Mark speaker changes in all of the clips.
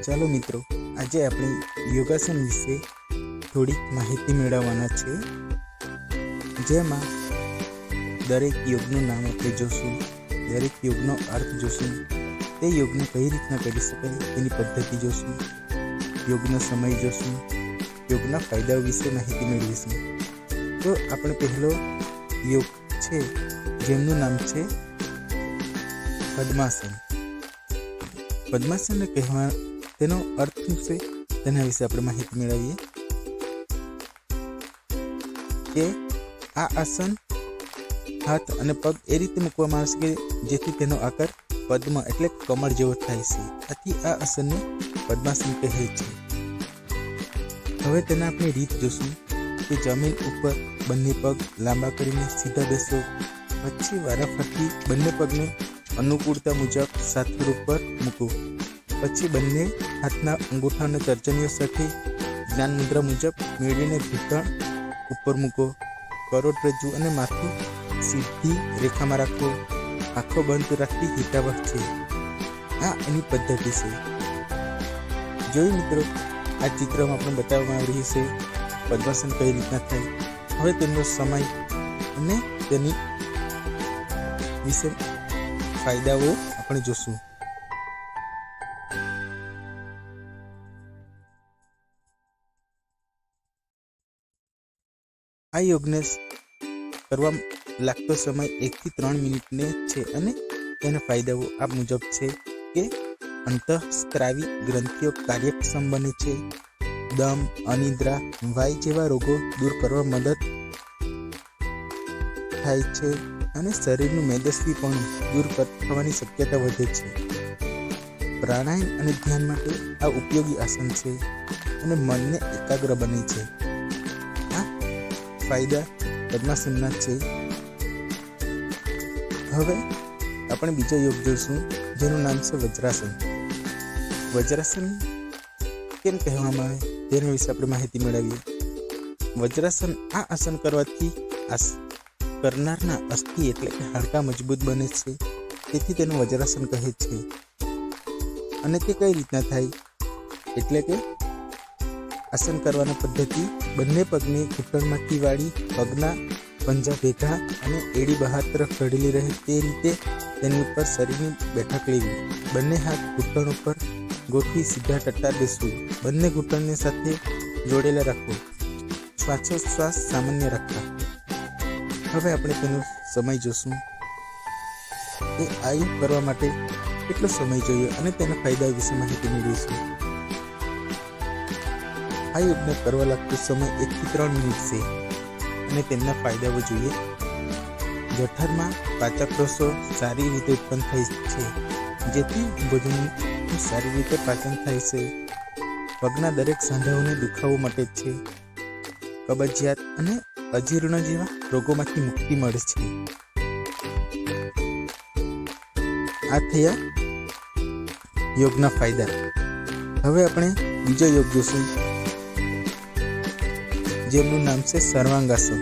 Speaker 1: ચાલો મિત્રો, આજે આપણે યોગાસન વિશે થોડીક માહિતી મેળવવાના છે, જેમાં દરેક યોગનું નામ આપણે જોશું, દરેક યોગનો અર્થ જોશું, તે યોગને કઈ રીતના કરી શકાય તેની પદ્ધતિ જોશું, યોગનો સમય જોશું, યોગના ફાયદાઓ વિશે માહિતી મેળવીશું। તો આપણે પહેલો યોગ છે જેમનું નામ છે પદ્માસન। પદ્માસન કહેવા તેનો અર્થ શું છે તેના વિશે આપણે માહિતી મેળવીએ કે આ આસન હાથ અને પગ એ રીતે મૂકવામાં આવશે કે જેથી તેનો આકાર પદ્મ એટલે કમળ જેવો થાય છે, આથી આ આસનને પદ્માસન કહે છે। હવે તેના આપણે રીત જોશું કે જમીન ઉપર બંને પગ લાંબા કરીને સીધા બેસો, પછી વારાફરતી બંને પગને અનુકૂળતા મુજબ સાથળ ઉપર મૂકો, પછી બંને હાથના અંગૂઠા અને તર્જનીઓ સાથે જ્ઞાન મુદ્રા મુજબ મેળવીને ઘૂંટણ ઉપર મૂકો, કરોડરજ્જુ અને માથું સીધી રેખામાં રાખો, આંખો બંધ રાખી હિતાવહ છે। આ એની પદ્ધતિ છે। જોયું મિત્રો, આ ચિત્રમાં આપણે બતાવવામાં આવી રહ્યું છે પદ્માસન કઈ રીતના થાય। હવે તેનો સમય અને તેની વિશે ફાયદાઓ આપણે જોશું। આ યોગને કરવા લાગતો સમય 1 થી 3 મિનિટને છે અને તેના ફાયદાઓ આ મુજબ છે કે અંતઃસ્ત્રાવી ગ્રંથિઓ કાર્યક્ષમ બને છે, દમ, અનિદ્રા, વાય જેવા રોગો દૂર કરવા મદદ થાય છે અને શરીરનું મેદસ્વીપણું દૂર થવાની શક્યતા વધે છે। પ્રાણાયામ અને ધ્યાન માટે આ ઉપયોગી આસન છે અને મનને એકાગ્ર બને છે। આ ફાયદા પદ્માસનના છે। હવે આપણે બીજો યોગ જોઈશું જેનું નામ છે વજ્રાસન। વજ્રાસન કેમ કહેવામાં આવે તેના વિશે આપણે માહિતી મેળવીએ। વજ્રાસન આ આસન કરવાથી કરનારના અસ્થિ એટલે કે હાડકાં મજબૂત બને છે, તેથી તેનું વજ્રાસન કહે છે। અને તે કઈ રીતના થાય એટલે કે આસન કરવાના પદ્ધતિ બંને પગને ઘૂંટણમાંથી વાળી પગના પંજા ભેગા અને એડી બહાર તરફ ઢળેલી રહે તે રીતે તેની ઉપર શરીરની બેઠક લેવી, બંને હાથ ઘૂંટણ ઉપર ગોઠવી સીધા ટટ્ટાર બેસવું, બંને ઘૂંટણને સાથે જોડેલા રાખવું, શ્વાસોચ્છ્વાસ સામાન્ય રાખવા। હવે આપણે તેનો સમય જોશું કે આ યોગ કરવા માટે કેટલો સમય જોઈએ અને તેના ફાયદા વિશે માહિતી મેળવીશું। આ યોગને કરવા લાગતો સમય 1 થી 3 મિનિટ છે અને તેમના ફાયદાઓ જોઈએ। જઠરમાં પાચકરસો સારી રીતે ઉત્પન્ન થાય છે, જેથી ભોજનનું સારી રીતે પાચન થાય છે। પગના દરેક સાંધાઓને દુખાવો મટે છે, કબજિયાત અને અજીર્ણ જેવા રોગોમાંથી મુક્તિ મળે છે। આ થયા યોગના ફાયદા। હવે આપણે બીજો યોગ જોશું જેમનું નામ છે સર્વાંગાસન।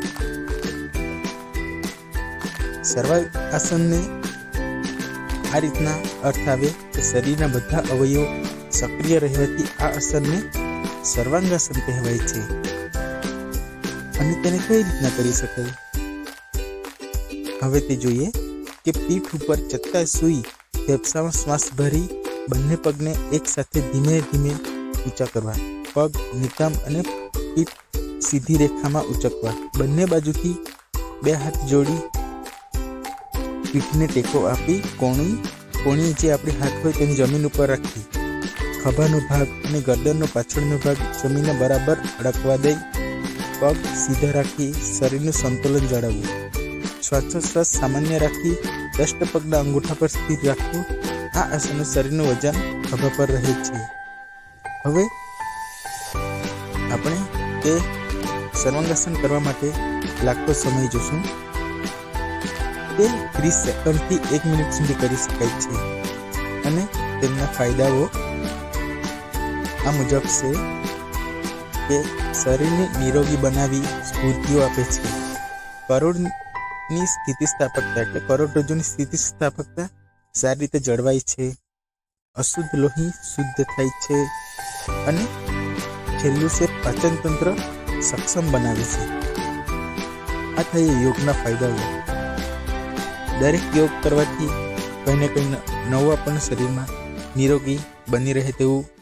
Speaker 1: સર્વાંગાસનને આ રીતના અર્થ આવે કે શરીરના બધા અવયવો સક્રિય રહેવાથી આ આસનને સર્વાંગાસન કહેવાય છે। અને તેને કઈ રીતના કરી શકાય હવે તે જોઈએ કે પીઠ ઉપર ચત્તા સૂઈ ફેફસામાં શ્વાસ ભરી બંને પગને એક સાથે ધીમે ધીમે ઊંચા કરવા, પગ નિતંબ અને પીઠ સીધી રેખામાં ઉચકવા, બંને બાજુથી 2 હાથ જોડી પીઠને ટેકો આપી કોણી જે આપણી હાથ હોય તેની જમીન ઉપર રાખી, ખભાનો ભાગ અને ગરદનનો પાછળનો ભાગ જમીનને બરાબર અડકવા દઈ, પગ સીધા રાખી શરીરનું સંતુલન જાળવવું, શ્વાસોચ્છ્વાસ સામાન્ય રાખી દષ્ટપગના અંગૂઠા પર સ્થિર રાખવું। આ આસનનું શરીરનું વજન ખભા પર રહે છે। હવે આપણે તે સર્વાંગાસન કરવા માટે લાગતો સમય જોશું તે 30 સેકન્ડથી 1 મિનિટ સુધી કરી શકાય છે અને તેમના ફાયદાઓ આ મુજબ છે કે શરીરને નિરોગી બનાવી સ્ફૂર્તિઓ આપે છે, કરોડની સ્થિતિસ્થાપકતા એટલે કરોડરજ્જુની સ્થિતિસ્થાપકતા સારી રીતે જળવાય છે, અશુદ્ધ લોહી શુદ્ધ થાય છે અને છેલ્લું છે પાચન તંત્ર સક્ષમ બનાવે છે. આ થયા યોગના ફાયદાઓ. દરેક યોગ કરવાથી કંઈ ને કંઈ નવું આપણને શરીરમાં નિરોગી બની રહે તેવું